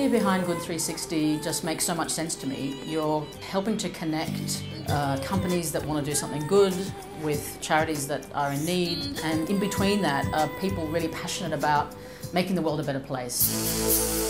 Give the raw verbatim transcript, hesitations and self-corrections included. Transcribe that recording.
idea behind Good three sixty just makes so much sense to me. You're helping to connect uh, companies that want to do something good with charities that are in need, and in between that are people really passionate about making the world a better place.